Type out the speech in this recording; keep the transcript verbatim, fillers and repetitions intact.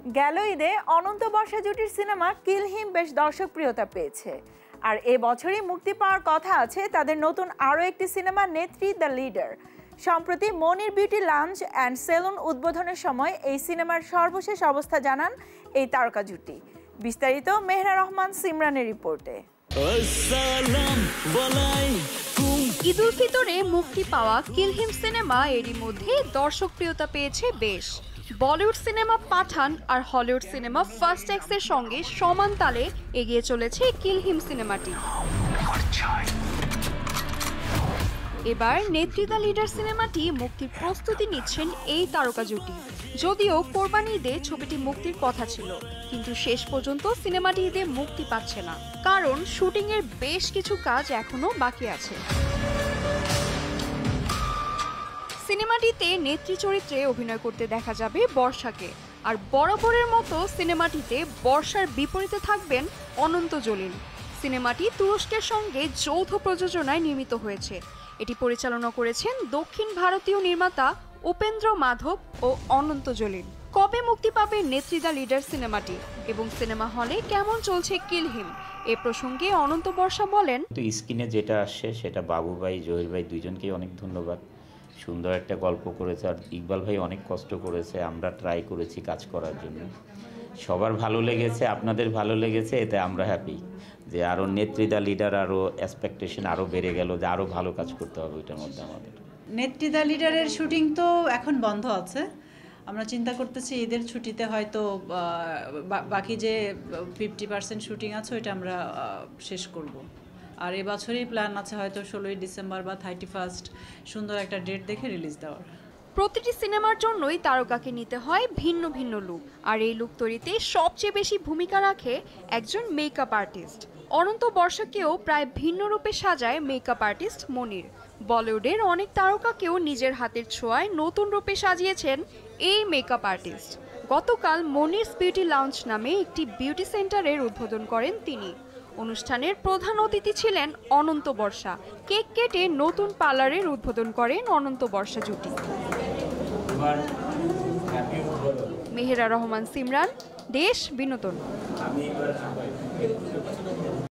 গেল ঈদে অনন্ত বর্ষা জুটির সিনেমা কিল হিম বেশ দর্শকপ্রিয়তা পেয়েছে। আর এ বছরই মুক্তি পাওয়ার কথা আছে তাদের নতুন আরও একটি সিনেমা নেত্রী দ্য লিডার। সম্প্রতি মনির বিউটি লাউঞ্জ অ্যান্ড সেলুন উদ্বোধনের সময় এই সিনেমার সর্বশেষ অবস্থা জানান এই তারকা জুটি। বিস্তারিত মেহরা রহমান সিমরানের রিপোর্টে। ঈদ উল ফিতরে মুক্তি পাওয়া কিল হিম সিনেমা এরই মধ্যে দর্শকপ্রিয়তা পেয়েছে বেশ। বলিউড সিনেমা পাঠান আর হলিউড সিনেমা ফার্স্ট এক্সের সঙ্গে সমান তালে এগিয়ে চলেছে কিল হিম সিনেমাটি। এবার নেত্রি-the লিডার সিনেমাটি মুক্তির প্রস্তুতি নিচ্ছেন এই তারকা জুটি। যদিও কোরবানি ঈদে ছবিটি মুক্তির কথা ছিল, কিন্তু শেষ পর্যন্ত সিনেমাটি ঈদে মুক্তি পাচ্ছে না, কারণ শুটিং এর বেশ কিছু কাজ এখনো বাকি আছে। সিনেমাটিতে নেত্রী চরিত্রে অভিনয় করতে দেখা যাবে বর্ষাকে, আর বরাবরের মতো সিনেমাটিতে বর্ষার বিপরীতে থাকবেন অনন্ত জলিল। সিনেমাটি তুরস্কের সঙ্গে যৌথ প্রযোজনায় নির্মিত হয়েছে। এটি পরিচালনা করেছেন দক্ষিণ ভারতীয় নির্মাতা উপেন্দ্র মাধব ও অনন্ত জলিল। কবে মুক্তি পাবে নেত্রি-the লিডার সিনেমাটি এবং সিনেমা হলে কেমন চলছে কিল হিম, এ প্রসঙ্গে অনন্ত বর্ষা বলেন, স্ক্রিনে যেটা আসছে সেটা বাবু ভাই জহির ভাই দুইজনকেই অনেক ধন্যবাদ। সুন্দর একটা গল্প করেছে, আর ইকবাল ভাই অনেক কষ্ট করেছে, আমরা ট্রাই করেছি কাজ করার জন্য। সবার ভালো লেগেছে, আপনাদের ভালো লেগেছে, এতে আমরা হ্যাপি যে আরও নেত্রি-the লিডার আরও এক্সপেকটেশন আরও বেড়ে গেল যে আরও ভালো কাজ করতে হবে ওইটার মধ্যে আমাদের। নেত্রি-the লিডারের শুটিং তো এখন বন্ধ আছে, আমরা চিন্তা করতেছি ঈদের ছুটিতে হয়তো বাকি যে ফিফটি পার্সেন্ট শুটিং আছে ওইটা আমরা শেষ করব। আর এবছরই প্ল্যান আছে হয়তো ষোলোই ডিসেম্বর বা থার্টি ফার্স্ট সুন্দর একটা ডেট দেখে রিলিজ দেওয়ার। প্রতিটি সিনেমার জন্যই তারকাকে নিতে হয় ভিন্ন ভিন্ন লুক, আর এই লুক তৈরিতে সবচেয়ে বেশি ভূমিকা রাখে একজন মেকআপ আর্টিস্ট। অনন্ত বর্ষাকেও প্রায় ভিন্ন রূপে সাজায় মেকআপ আর্টিস্ট মনির। বলিউডের অনেক তারকাকেও নিজের হাতের ছোঁয়ায় নতুন রূপে সাজিয়েছেন এই মেকআপ আর্টিস্ট। গতকাল মনিরস বিউটি লাউঞ্জ নামে একটি বিউটি সেন্টারের উদ্বোধন করেন তিনি। অনুষ্ঠানের প্রধান অতিথি ছিলেন অনন্ত বর্ষা। কেক কেটে নতুন পার্লারের উদ্বোধন করেন অনন্ত বর্ষা জুটি। মেহরা রহমান সিমরান, দেশ বিনোদন।